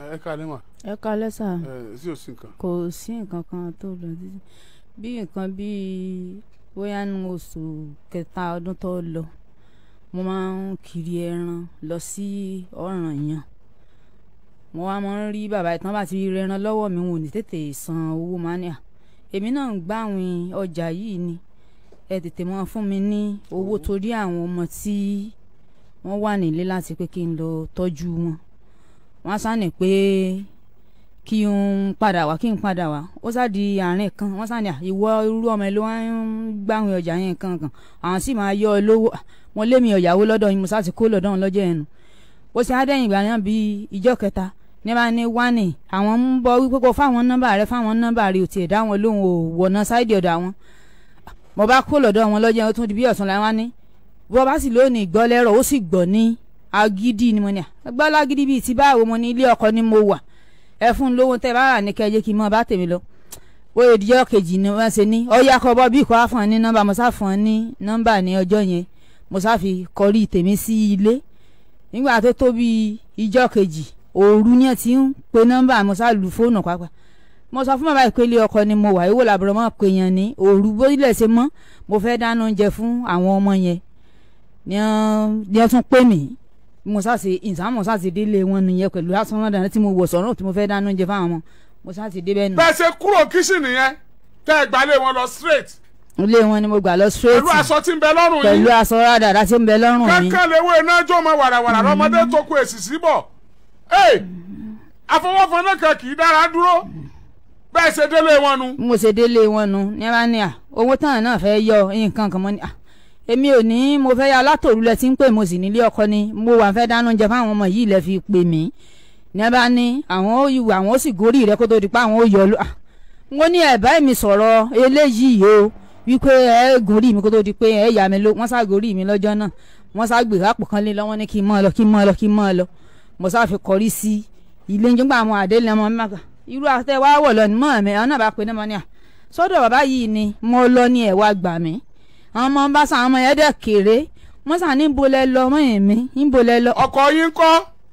ẹ kálẹ́ mà. ẹ kálẹ́ sà. sí ò sí nǹkan. kò sí nǹkan kan tó lọ títí bí nǹkan bíi bóyá ní oṣù kẹta ọdún tó lọ mo máa ń kiri ẹran lọ sí Ọ̀rànyàn mo wá máa ń rí bàbá ìtàn bá ti rí ẹran lọ́wọ́ mi wọn ò ní tètè san owó mania èmi náà ń gbàwìn ọjà yìí ni ẹ tètè máa fún mi ní owó torí àwọn ọmọ tí wọ́n wà nílé láti pé kí n lọ tọ́jú wọn wọ́n sá ní pé kí n padà wá ó sá di àárín kan wọ́n sá ní ìwọ irú ọmọ ẹ ló wá ń gbàwìn ọjà yẹn kankan àwọn sì máa yọ ọ lówó wọn lé mi ọ̀yàwó lọ́dọ̀ yín mo sá ti kó lọ́dọ̀ wọn lọ́jọ́ ẹnu ó sì á dẹ́yìn ìgbà náà bíi ìjọ kẹta ní bá ní wánì àwọn ń bọ wípé kó fáwọn nọ́mbà rẹ ò tiẹ̀ dá wọn lóhùn ò wọ̀nà sáìdì ọ̀dọ̀ àwọn mo bá kó lọ́dọ̀ wọn lọ́jọ́ ẹnu tó di bí ọ̀sán láwọn ní bó bá sì lónìí gbọ́ lẹ́rọ̀ ó sì gbọ́ ní agídí ni mo ní gbọ́ lágídí bíi ti báwo mo ní ilé ọkọ ni mo wà ẹ fún lówó tẹ bá rà ní kẹjẹ kí n mọ bá tèmi lọ ó ìdíjọ́ kejì ni wọ́n ṣe ní ọ̀yà kọ́ bọ́ bí kò á fún ọ ní nọ́mbà mo sá fún ọ ní nọ́mbà ní ọjọ́ yẹn mo sá fi kọrí tèmi sí ilé nígbà tó tó bí ìjọ́ kejì òru ni ẹ ti ń pe nọ́mbà mo sá lu fóònù pápá mo sọ fún bàbá ìpele ọkọ ni mo wà ìwò làbúrò mọ́ pé yẹn ní òru bó ilẹ̀ ṣe mọ́ mo fẹ́ dáná oúnjẹ fún àwọn ọmọ yẹn ní ẹ tún pè mí mo sá ṣe ìsàmù sá ti délé wọn nìyẹn pẹ̀lú asọ́nà dáná tí mo wọ̀ sọ̀rọ̀ tí mo fẹ́ dáná oúnjẹ fáwọn ọmọ mo sá ti débẹ̀ nù. bẹ́ẹ̀ ṣe kúrò kíṣìnì yẹn tẹ́ ẹ gbà lé wọn lọ straight. ilé wọn ni mo gbà lọ straight. pẹ̀lú aṣọ tí ń bẹ lọ́rùn yìí. pẹ̀lú aṣọ rádàrá tí ń bẹ lọ́rùn mi. kankan lè wo iná jó mọ wàràwàrà lọ́mọdé tó kú èsì síbọ̀. àfọwọ́fọ náà kan kì í dára dúró bẹ́ẹ̀ ṣe délé wọn nu. mo ṣe délé wọn nu ní bá ní owó táwọn náà fẹ́ yọ nǹkan kan mọ́ ni èmi ò ní mo fẹ́ ya látòrú lẹ tí ń pè mo sì nílé ọkọ ni mo wà fẹ́ dáná oúnjẹ fáwọn ọmọ yìí lẹ fi pè mí ní bá ní àwọn ó sì gorí rẹ kó tó di pa àwọn ó yọ lọ wọ́n ní ẹ̀bá mi sọ̀rọ̀ eléyìí o wípé ẹ gorí mi kó tó di pé ẹ yà mí ló wọ́n sá gorí mi lọ́jọ́ náà wọ́n sá gbé àpò kan lé lọ́wọ́ ní kí n mọ́ lọ mo sá fi kọrí sí ilé nígbà àwọn àdélé ọmọ mi máa irú àtẹ wá wọ̀ lọ ní mọ́ mi àwọn náà bá pe ní mọ́ ní sọ́dọ̀ bàbá yìí ni mo lọ ní ẹ̀ wá gbà mí àwọn ọmọ bá sàn àwọn ọmọ yẹn dẹ̀ kéré wọ́n sàn ní bolẹ̀ lọ mọ́ èmi ń bolẹ̀ lọ. ọkọ yín kọ́.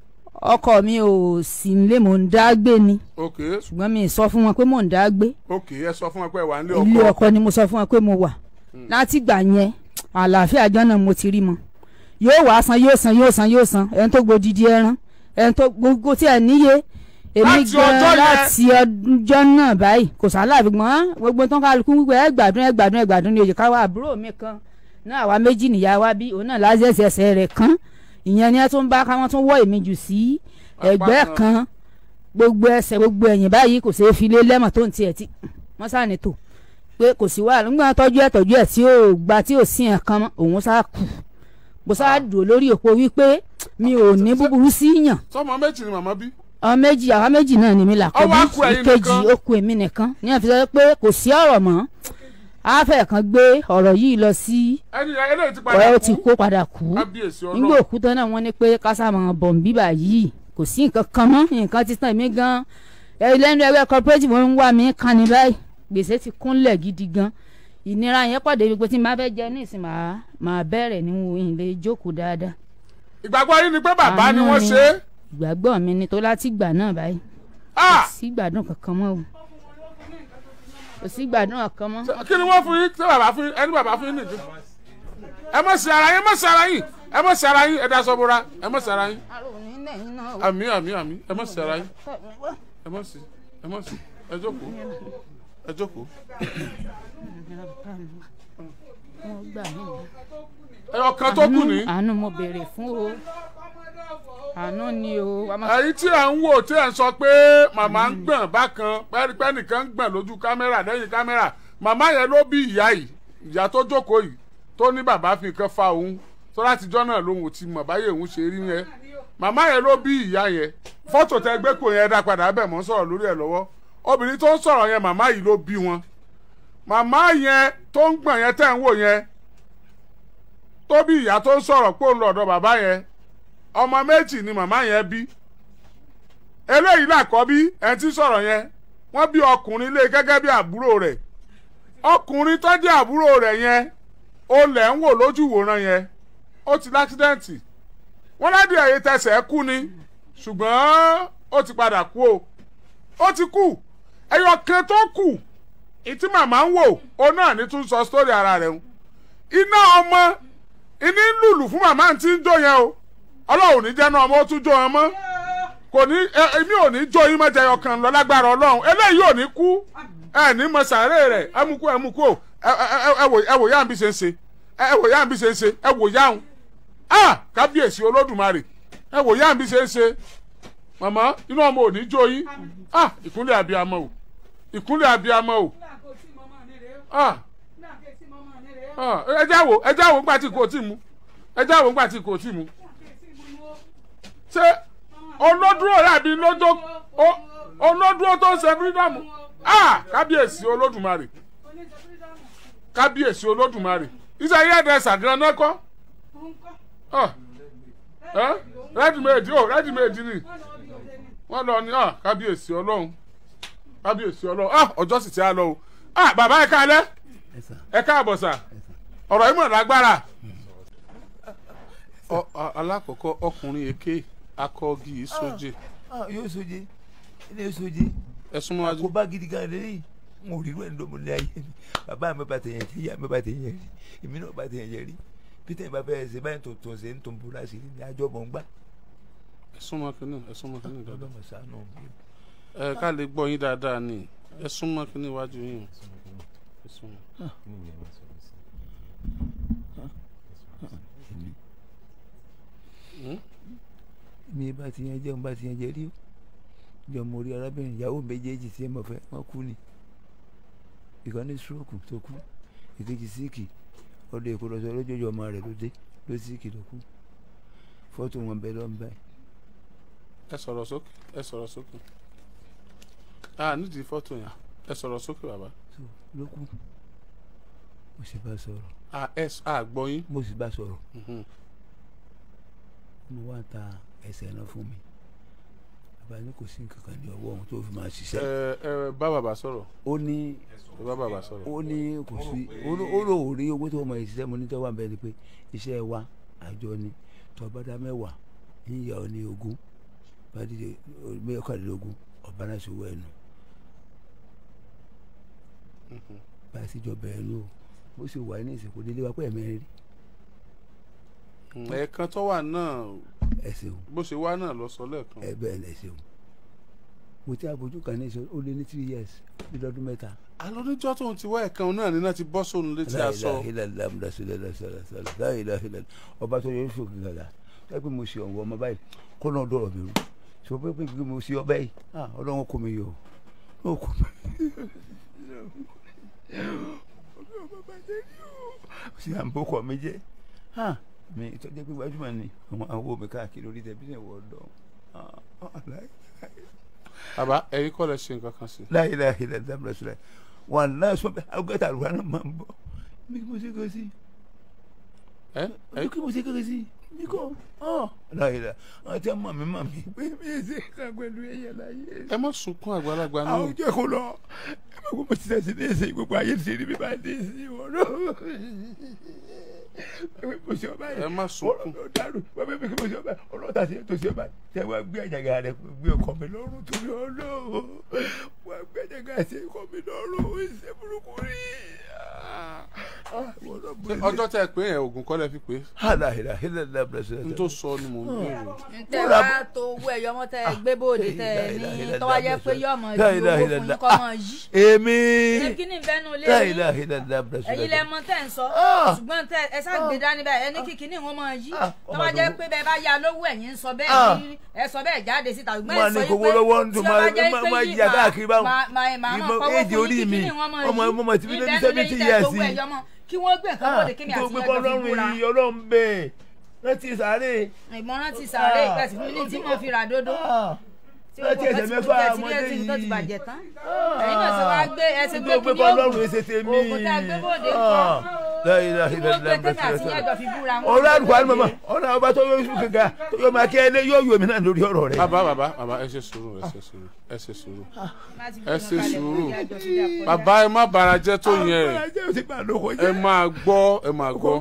ọkọ mi ò sì nílé mò ń dá gbé ni. ok ṣùgbọ́n mi sọ fún wọn pé mò ń dá gbé. ok ẹ sọ fún wọn pé wà nílé ọkọ. ilé ọkọ ni mo sọ fún wọn pé mo wà. láti gbà yẹn àlàáfíà àjọ náà mo ti rí mọ. yóò wá san ẹni tó gbòdìdí ẹran ẹni tó gbogbo tí ẹ níye èmi gan láti ọjọ́ náà báyìí kò sálà gbọ́n gbogbo tán kálukú wípé ẹ gbádùn ní òye káwá àbúrò mi kan náà àwa méjì nìyá wa bí òun náà lásìẹ̀sì ẹsẹ̀ rẹ̀ kan ìyẹn ni ẹ tún bá káwọn tún wọ́ èmi jù sí ẹgbẹ́ kan gbogbo ẹsẹ̀ gbogbo ẹ̀yìn báyìí kò ṣeé fi lé lẹ́mọ̀ tó ń tiẹ̀ tí wọ́n sá ní tò pé kò sí wàhálà nígbà tọ́jú ẹ̀ tí ò gba tí ò sí ẹ̀ kan mọ́ òun sá kù bó sá dùn lórí òpó wípé mi ò ní búburú sí yàn. sọmọ méjì ni màmá bí àwa méjì náà ni mi là kọ́ bí ìkejì ó kù èmi nìkan ní àfi sọ pé kò sí ọ̀rọ̀ mọ́ àáfẹ́ kan gbé ọ̀rọ̀ yìí lọ sí ọ̀rọ̀ ó ti kó padà kú nígbà òkú tán náà wọ́n ní pé kásámọ̀ bọ̀m̀bíbà yìí kò sí nǹkan kan mọ́ nǹkan ti tàn mí gan lẹ́nu ẹgbẹ́ cooperative wọn ń wá mi kan ní báyìí gbèsè ti kúnlẹ̀ gidi gan ìnira yẹn pàdé wípé tí n bá fẹ́ jẹ ní ìsìn máa bẹ̀rẹ̀ ní ilé jókòó dáadáa. ìgbàgbọ́ yín ni pé bàbá ni wọ́n ṣe é. ìgbàgbọ́ mi ni tó láti gbà náà báyìí kò sí gbádùn kankan mọ́ o kò sí gbádùn kankan mọ́. kí ni wọ́n fún yín tí bàbá fún yín ẹni bàbá fún yín nìjú. ẹ mọ̀ sí ara yín ẹ daṣọ bora ẹ mọ̀ sí ara yín. àmì ẹ mọ̀ sí ara yín ẹ mọ̀ sí ẹ jókòó. ọkàn tó kù ní. àánú mo béèrè fún o àánú ni o. èyí tí ẹ ń wò tí ẹ ń sọ pé màmá ń gbọ̀n bákan pẹ́ẹ́nìkan ń gbọ̀n lójú kámẹ́rà lẹ́yìn kámẹ́rà màmá yẹn ló bí ìyá yìí ìyá tó jókòó yìí tó ní bàbá fi nǹkan fa òun tó látijọ́ náà lòun ò ti mọ̀ báyìí òun ṣe rí yẹn màmá yẹn ló bí ìyá yẹn fọ́tò tẹ gbé kò yẹn dá padà bẹ̀ mọ́ sọ̀rọ̀ lórí ẹ̀ lọ́wọ́ obìnrin tó ń sọ̀rọ̀ yẹn màmá yìí ló bí wọn màmá yẹn tó ń gbọ̀n yẹn tẹ̀ ń wò yẹn tó bí ìyá tó ń sọ̀rọ̀ pé òun lọ́dọ̀ bàbá yẹn ọmọ méjì ni màmá yẹn bí eléyìí làkọ́bí ẹni tí sọ̀rọ̀ yẹn wọ́n bí ọkùnrin lé gẹ́gẹ́ bí àbúrò rẹ̀ ọkùnrin tó jẹ́ àbúrò rẹ̀ yẹn ó lẹ̀ ń wò lójú wòran yẹn ó ti láksidẹ́ǹtì wọ́n ládìí ẹ̀yẹ tẹsẹ̀ kú ni ṣùgbọ́n ó ti padà kú o ó ti kú ẹyọ kan tó kù ìtí màmá ń wò ó náà ní tún sọ sítórì ara rẹ̀ ń iná ọmọ iní lùlù fún màmá tí ń jó yẹn o ọlọ́run ní jẹ́ náà ọmọ ó tún jó wọn mọ́ kò ní èmi ò ní jó yín mọ́jà ẹyọ kan lọ lágbára ọlọ́run eléyìí ò ní kú ẹ ní mọ sàárè rẹ̀ ẹ mú kú o ẹ wò yá bí ṣe ń ṣe ẹ wò yá bí ṣe ń ṣe ẹ wò yá ń kábíyèsí olódùmarè ẹ wò yá bí ṣe ń ṣe màmá inú ọmọ ò ní jó yín ìkúnlẹ̀ abiyamọ o ìkúnlẹ̀ abiyamọ o ẹ jáwó ńgbà tí kò tí mu ẹ jáwó ńgbà tí kò tí mu ṣé olódúró yàbí olódúró tó ń ṣe fírídọ́ọ̀mù kábíyèsí olódùmarè kábíyèsí olódùmarè iṣẹ́ ayé ẹ̀dẹ̀ ṣàgán náà kọ́ rẹ́dìmẹ̀dì ni wọ́n lọ ní kábíyèsí ọlọ́run ọjọ́ sì ti á lọ o bàbá ẹ káalẹ́ ẹ káàbọ̀ sà ọ̀rọ̀ yìí mọ̀ lágbára. alákọ̀ọ́kọ́ ọkùnrin èké akọ́gi sóje. yóò sóje ilé sóje ẹ̀sùn mọ́wájú. àkóbá gidi gan lẹ́yìn mo rí rẹ̀ ńlọmọlẹ́ ayé mi bàbá mi bá tẹ̀yẹ̀ tí ìyá mi bá tẹ̀yẹ̀ rí èmi náà bá tẹ̀yẹ̀ rí peter bá bẹ́ẹ̀ ṣe báyìí tó ń ṣe ń tó ń búra sí ní àjọ mọ̀ ń gbà. ẹ̀sùn mọ́ kínní dáadáa. ọlọ́mọ ṣàánú mi. ká lè gbọ́ yín dáadáa ni ẹ̀sùn mọ́ kínní iwájú yín. mi bá ti yẹn jẹun bá ti yẹn jẹ rí o jọ mo rí arábìnrin ìyàwó méjèèjì tí ẹ mọ̀ fẹ́ wọ́n kú ni ìkan ní stroke tó kú ìkejì síìkì ọdọ èkó lọ sọ lójoojú ọmọ rẹ̀ ló síìkì tó kú fọ́tò wọn bẹ lọ́n báyìí. ẹ sọ̀rọ̀ sókè nídìí fọ́tò yẹn ẹ sọ̀rọ̀ sókè bàbá. ló kú mo sì bá sọ̀rọ̀. gbọ́ yín. mo sì bá sọ̀rọ̀ mo wá ta ẹsẹ̀ náà fún mi bàbá ní kò sí nǹkan kan ní ọwọ́ òun tó fi máa ṣiṣẹ́. ẹ bá bàbá sọ̀rọ̀. ó ní kò sí ó lò ó rí owó tó mọ ìṣiṣẹ́ mo ní tó wà bẹ́ẹ̀ ni pé iṣẹ́ wa àjọ ni tó bá dá mẹ́wàá yíyá ọ ní 20 bá dídé mẹ́kànlélógún ọba náà ṣòwò ẹnu. bá a sì jọ bẹ̀rẹ̀ lò bó ṣe wà ní ìsìnkú délé wa pé ẹ̀mẹ́rin rí. ẹ̀ẹ̀kan tó wà náà ẹ ṣeun bó ṣe wá náà lọ sọ lẹ́ẹ̀kan. ẹ bẹ́ẹ̀ ni ẹ ṣeun mo ti àbójú kan ní ìṣòro ó lé ní 3 years ní lọ́dún 3. alọ́dúnjọ́ tóun ti wá ẹ̀kan náà nínú ti bọ́ sóun létí aṣọ. ọba tó yẹ fún òkè gàgà ẹ pé mo ṣe ọ̀wọ́ ọmọ báyìí kó náà dọ̀rọ̀ mi rú ṣùgbọ́n pé pé mo ṣe ọbẹ̀ yìí ọlọ́run kò mi yọ ó kò mi ṣe àǹbókọ̀ mi jẹ́ mi ìtọ́jú pé gbajúmọ̀ ni àwọn owó mi káàkiri orí tẹ̀bíṣẹ̀ wọ̀ ọ̀dọ́. bàbá ẹ̀yin kọ́ lẹ ṣe nǹkan kan sí. láyé dábìlẹ̀ sílẹ̀ wọn náà sọ pé àgọ́tà àlùfáà náà máa ń bọ̀ mi kí mo ṣe kéré sí. mi kí mo ṣe kéré sí mi kọ́ láyé dá àwọn tí wọ́n mọ̀ mí pé mi ì ṣe ká pẹ̀lú ẹ̀yẹ láyé. ẹ má sunkún àgbàlagbà náà. àwọn jẹ́ kó lọ ẹ má kó mo ti sẹ́sì ní ẹsẹ̀ gbogbo ayé ti rí mi bá dé sí wọn náà. ẹ má sunkún. ọlọ́ta sí ètò sí ọba tẹ wá gbé àjàgà rẹ gbé ọkọ mi lọ́rùn torí ọlọ́run wá gbé àjàgà sí ọkọ mi lọ́rùn ìṣe burúkú rí. ọjọ́ tẹ́ ẹ pé ẹ̀ ògùn kọ́ lẹ fi pé. n tó sọ ni mò ń bẹ̀rù. ntẹ wá tó owó ẹyọ mọ tẹ gbé bóde tẹ ní tọwọ jẹ pé yọmọ ju owó fún yín kọ́ mọ yí. èmi kíni bẹnu lé yín ẹ̀yin lẹ mọ tẹ ń sọ ṣùgbọ́n tẹ ẹ ságbé dání báyìí ẹni kíkiní wọn mọ yí tọwọ jẹ pé bẹ́ẹ̀ bá ya lówó ẹ̀yin ń sọ bẹ́ẹ̀ ní ẹ sọ bẹ́ẹ̀ jáde síta ṣùgbọ́n ẹ sọ yìí pé tí ọba jẹ pé yìí máa mọ kọ́wọ́ fún yín kíkiní wọn mọ yí ìbẹnu lé yín tẹ gbowó ẹyọ mọ kí wọ́n gbé nǹkan bóde kí mi àti ẹjọ́ fi búra. ọlọ́run bẹ́ẹ̀ rántí sàárè. ìmọ̀ràn ti sàárè ìpẹ́sì fún mi ní tí mo fi rà dodo. rántí ẹsẹ̀ mẹ́fà ọmọdé yìí. tó ti bàjẹ́ tán. ẹ̀yin náà sọ wá gbé ẹsẹ̀ gbé kí ní oògùn tá a gbé bóde kọ́. kí wọ́n gbé kí mi àti ẹjọ́ fi búra. ọ̀rọ̀ àdùkọ́ àti mọ̀mọ́ ọ̀nà ọba tó yọ oṣù gàgà tó yọ máa kí ẹ lé yóò yọ mí náà lórí ọ̀rọ̀ rẹ̀. bàbá ẹ ṣe sùúrù bàbá ẹ má bara jẹ́ tó yẹn ẹ máa gbọ́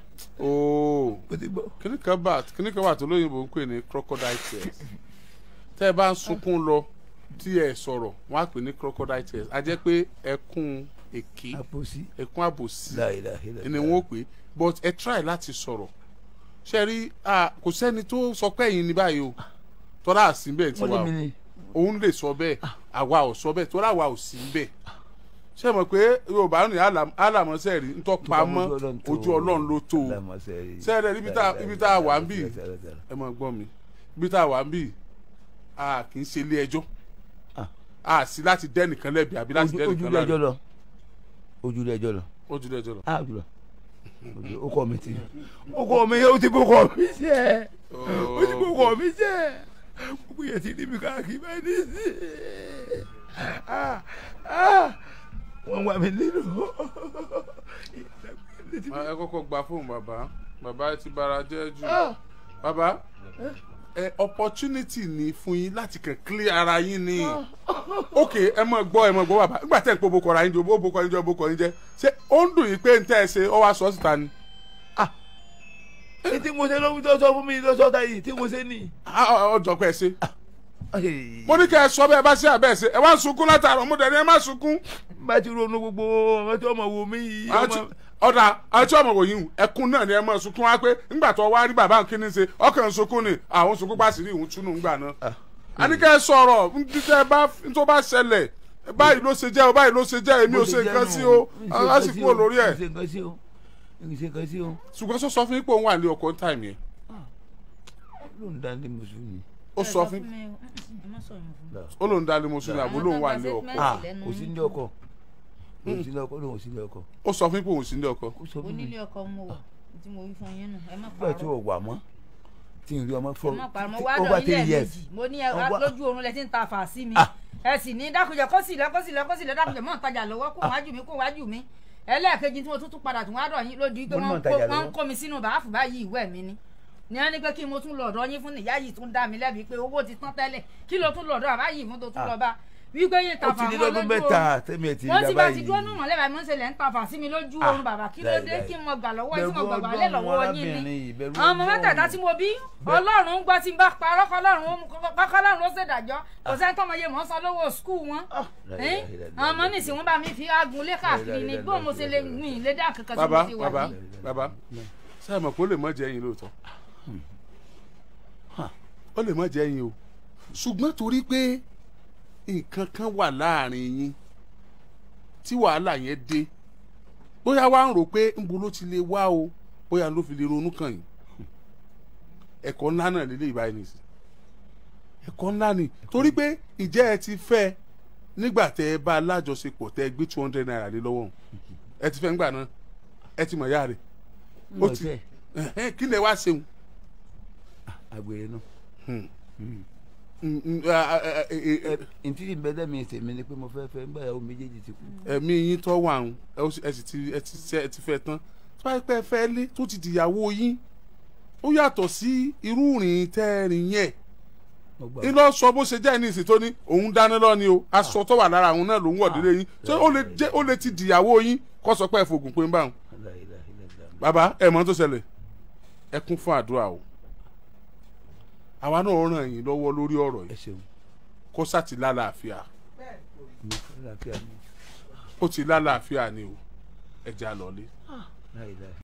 ooo kíní kan wà tó lóyìnbó ń pè ní crocodile tears tẹ́ ẹ bá ń sunkún lọ tí ẹ sọ̀rọ̀ wọ́n á pè ní crocodile tears a jẹ́ pé ẹkún èké ẹkún àbòsí ni wọ́n pè but ẹ try láti sọ̀rọ̀ ṣe rí kò sẹ́ni tó sọ pé ẹ̀yin ní báyìí o tọ́lá àsìnbẹ̀ tí wà òun lè sọ bẹ́ẹ̀ àwa ò sọ bẹ́ẹ̀ tọ́lá àwa ò sí bẹ́ẹ̀ ṣe mọ̀ pé Yorùbá ní àlàmọ́sẹ̀ rí ntọ́ pamọ́ ojú Ọlọ́run ló tó o ṣe ibi tá a wà ń bì ẹ mọ̀ gbọ́ mi ibi tá a wà ń bì a kì í ṣe ilé ẹjọ́ a sì láti dẹ́nìkan lẹ́bi àbí láti dẹ́nìkan láàrin ojúlé ẹjọ́ lọ. ó kọ́ mi ti ó ti kókó mi jẹ́ ó ti kókó mi jẹ́ gbogbo yẹn ti rí mi káàkiri báyìí ní sí wọ́n wá mi nínú. ẹ kọ́kọ́ gba fóònù bàbá ti bara jẹ́ jù bàbá opportunity ni fún yín láti kàn clear ara yín ni ok ẹ mọ̀ gbọ́ bàbá nígbà tẹ́ ń pọ̀ boko ara yín jẹ́ boko yín jẹ́ ṣé ó ń dùn yín pé ń tẹ́ ẹ ṣe ọ wá sọ síta ni. tí mo ṣe ló sọ fún mi lọ́sọ̀ ta yìí tí mo ṣe ní. ọjọ́ pẹ́ ṣe mo ní kẹ́ ẹ sọ bẹ́ẹ̀ bá ṣe àbẹ́ ṣe ẹ wá ń sunkún látàrọ̀ mo dẹ̀ ní ẹ má sunkún. bá ti ronú gbogbo ọmọ tí ọmọ wo mi yìí. ọ̀dà àti ọmọ wòyí ẹkún náà ni ẹ máa sunkún wá pé ńgbà tó wá rí bàbá kí ni ṣe ọkàn sunkún ni àwọn sunkún bá sì rí ìhun túnú ńgbà náà. a ní kẹ́ ẹ sọ̀rọ̀ tó bá ṣẹlẹ̀ báyìí ló ṣe jẹ́ o báyìí ló ṣe jẹ́ èmi ò ṣe nǹkan sí o lásìkò lórí ẹ̀. ṣùgbọ́n sọ fún yín pé òun wà ní ọkọ̀ táìmù yẹn. ló ń dálé mùsùlùmí. ó sọ fún ó ló ń dálé mùsùlùmí àbó ló ń wà ní ọkọ̀. kò sí ní ọkọ̀ lóhùn sílé ọkọ. ó sọ fún pé òun sílé ọkọ. onílé ọkọ mo wà tí mo wí fún yín nù ẹ má parọ́. bẹ́ẹ̀ tí o wà mọ́ tí n rí ọmọ fọ ẹ má parọ́ mo wá dọ̀ ilé méjì mo ní lójú oorun lẹ ti ń ta fà sí mi ẹ sì ní dákúnjẹ kó sì lẹ dákúnjẹ mọ̀ ń tajà lọ́wọ́ kó wájú mi ẹlẹ́ẹ̀kejì tí mo tún padà tún wá dọ̀ yín lójú pé wọ́n ń kó mi sínú bàáfù báyìí ìwé mi ni ní wọn ní pé kí mo tún lọ ọ̀dọ̀ yín fún nìyá yìí tún dá mi lẹ́bi pé owó ti tán tẹ́lẹ̀ kí ló tún lọ ọ̀dọ̀ àbáyìí fún tó tún lọ bá wípé yín tafa wọn lójú oorun wọ́n ti bá ti dúró nù mọ́lẹ́bàá mi ń ṣẹlẹ̀ ń tafa sí mi lójú oorun bàbá kí ló dé kí n mọ gbà lọ́wọ́ yín tí mo gbàgbà lé lọ́wọ́ yín ni àwọn ọmọ mẹ́tẹ̀ẹ̀ta tí mo bí Ọlọ́run gbọ́ tí n bá parọ́ kọ́lọ́run ó ṣèdájọ́ kò sẹ́ni tọ́mọ yé mọ́ san lówó skul wọn àwọn ọmọ nìsí wọn bá mi fi agun lé káàkiri ni bó mo ṣe lè gbìn lé dá kankan tí mo ti wà ní. bàbá sáà mọ̀ pé ó lè mọ̀ jẹ́ yín lóòótọ́ ó lè mọ̀ jẹ́ yín o ṣùgbọ́n torí pé nǹkan kan wà láàrin yín tí wàhálà yẹn dé bóyá wàá ń rò pé ńbo ló ti lè wá o bóyá ló fi lè ronú kàn yín ẹ̀kọ́ ńlá náà lélẹ̀ ìbáyìí nìsí ẹ̀kọ́ ńlá ni torí pé ìjẹ́ ẹ ti fẹ́ nígbà tẹ́ ẹ bá alájọṣepọ̀ tẹ́ ẹ gbé 200 naira lé lọ́wọ́ ẹ ti fẹ́ ńgbà náà ẹ ti mọ̀ yá rẹ̀ ó ti kí lẹ wá ṣeun. àgbèrè náà. ntí ìbẹ́lẹ̀ mi tèmi ni pé mo fẹ́ fẹ́ nígbà yàwó méjèèjì ti kú. ẹ̀mí yín tọ́ wà ń ẹ ti fẹ́ tán tí wọ́n pẹ́ fẹ́ lé tó ti dìyàwó yín ó yàtọ̀ sí irú ìrìn tẹ́ẹ̀rìn yẹn iná sọ bó ṣe jẹ́ ní ìsìn tó ní òun dáná lọ ni o aṣọ tó wà lára àwọn náà ló ń wọ̀ délé yín ṣé ó lè ti dìyàwó yín kó sọ pé ẹ fògùn pé ń bá wọn. bàbá ẹ mọ̀ tó ṣẹlẹ̀ ẹ kún fún àdúrà o àwa náà ràn yín lọ́wọ́ lórí ọ̀rọ̀ yìí kó sá ti lálàáfíà ó ti lálàáfíà ni o ẹ já lọlé.